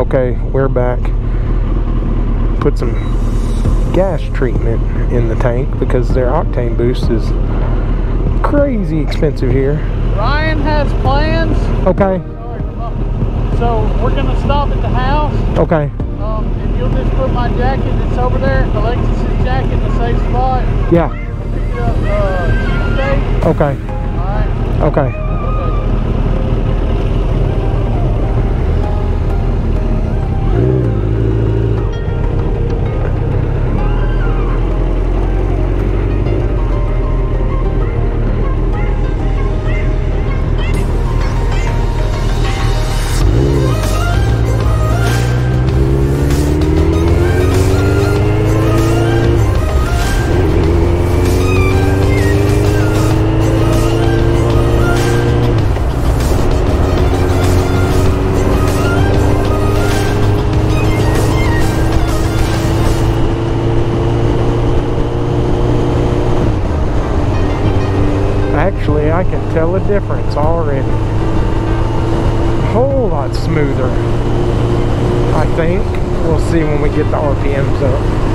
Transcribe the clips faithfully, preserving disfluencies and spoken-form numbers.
Okay, we're back. Put some gas treatment in the tank because their octane boost is crazy expensive here. Ryan has plans. Okay. So we're gonna stop at the house. Okay. Um, and you'll just put my jacket that's over there, Alexis's jacket, in the safe spot. Yeah. Pick it up uh, Tuesday. Okay. All right. Okay. Actually, I can tell a difference already. A whole lot smoother, I think. We'll see when we get the R P Ms up.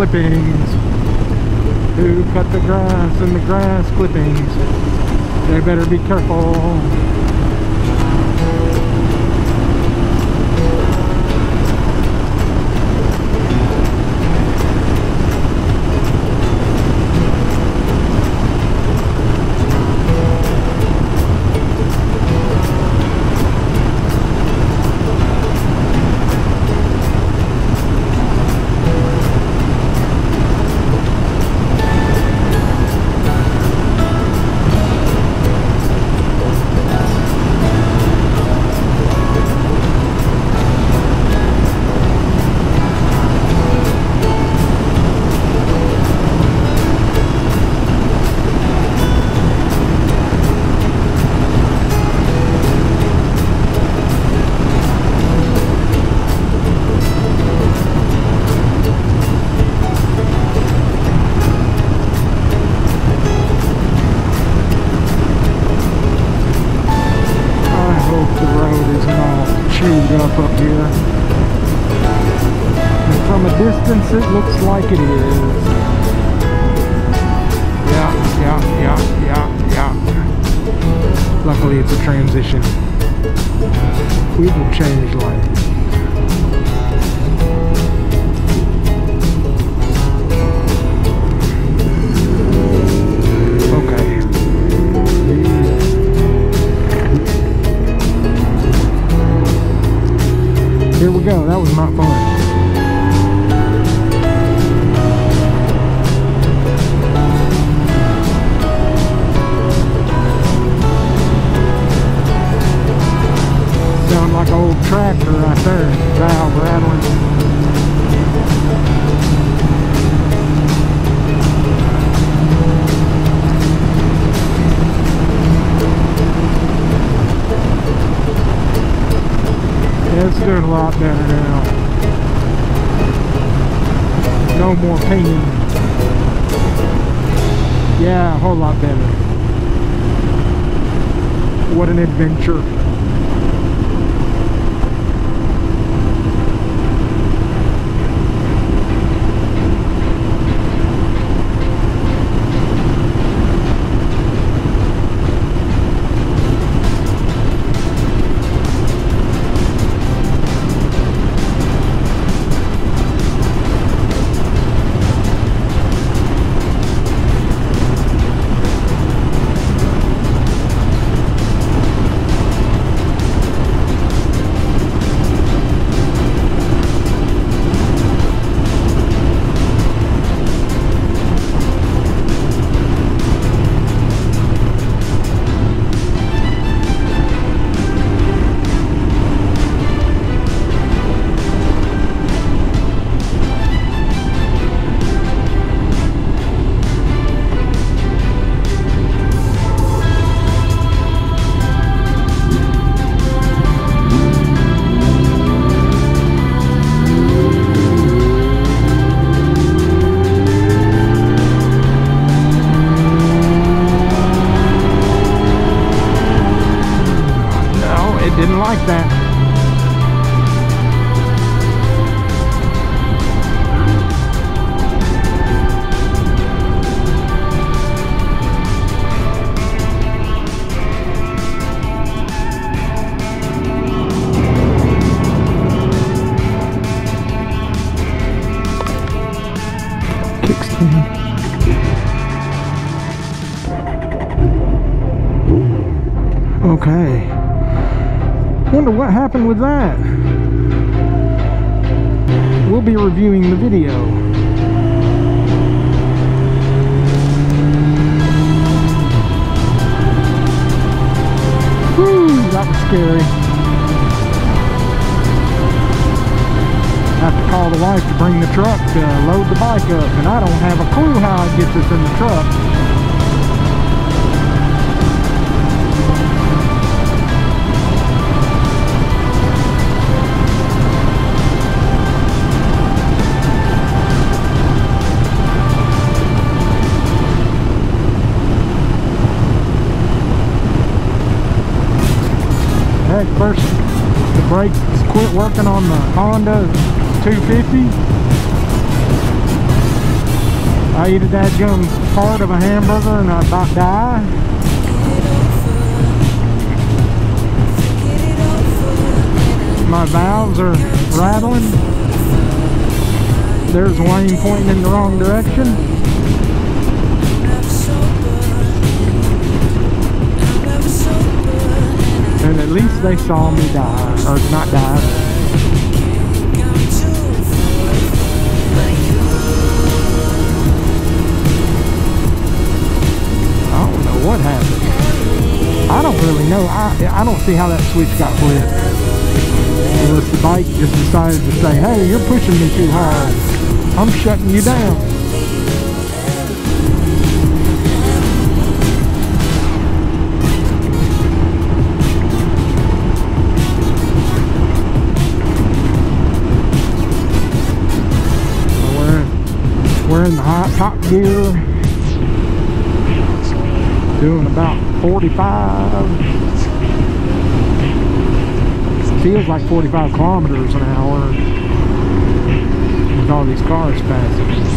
clippings. Who cut the grass and the grass clippings? They better be careful. Up here, and from a distance it looks like it is. Yeah, yeah, yeah, yeah, yeah. Luckily it's a transition. We will change lanes. Here we go, that was not fun. Sound like an old tractor right there, valve rattling. It's doing a lot better now. No more pinging. Yeah, a whole lot better. What an adventure. Didn't like that. Kickstand. Okay. Wonder what happened with that. We'll be reviewing the video. Whew, that was scary. Have to call the wife to bring the truck to load the bike up, and I don't have a clue how I get this in the truck. Heck, first the brakes quit working on the Honda two fifty. I eat a dadgum part of a hamburger and I about die. My valves are rattling. There's Wayne pointing in the wrong direction. And at least they saw me die, or not die. I don't know what happened. I don't really know. I, I don't see how that switch got flipped. Unless the bike just decided to say, hey, you're pushing me too hard. I'm shutting you down. We're in, we're in the hot top gear. Doing about forty-five. Feels like forty-five kilometers an hour with all these cars passing.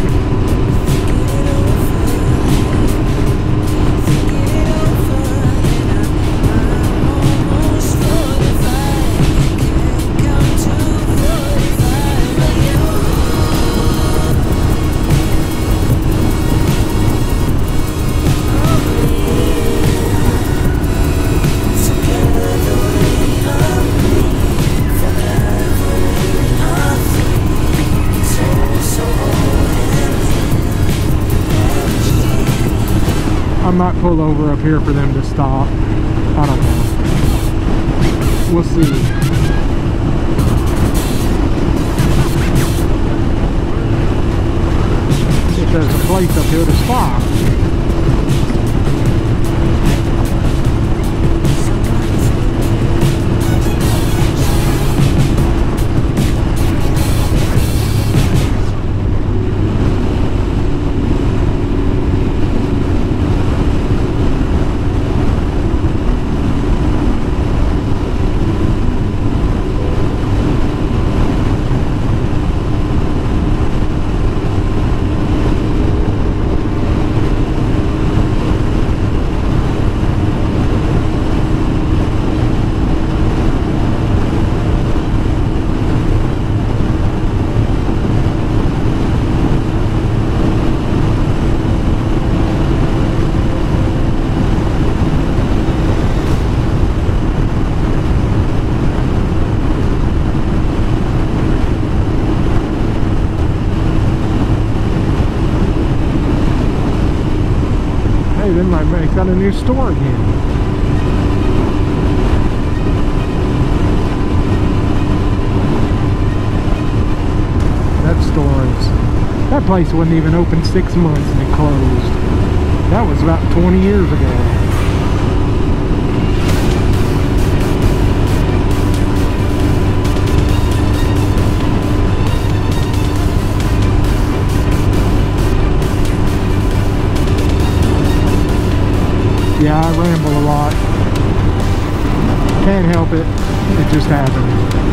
I might pull over up here for them to stop. I don't know. We'll see. If there's a place up here to stop. Then my bank's got a new store again. That store is, that place wasn't even open six months and it closed. That was about twenty years ago. Yeah, I ramble a lot. Can't help it. It just happens.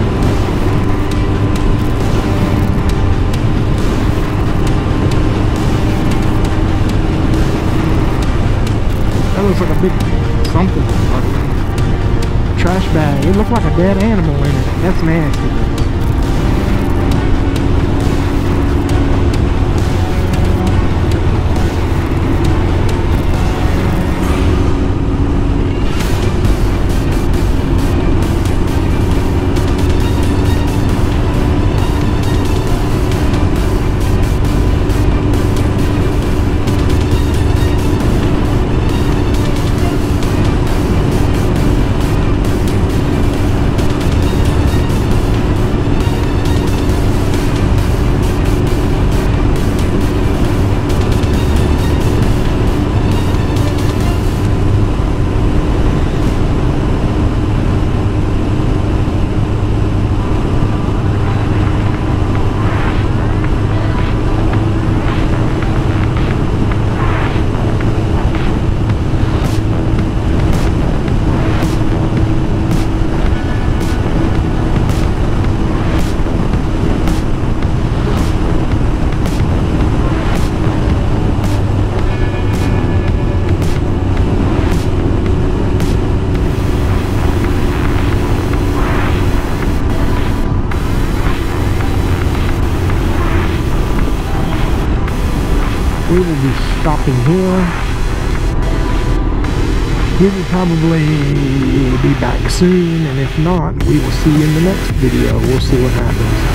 That looks like a big something. Like a trash bag. It looked like a dead animal in it. That's nasty. we will be stopping here. We will probably be back soon, and if not, we will see you in the next video. We'll see what happens.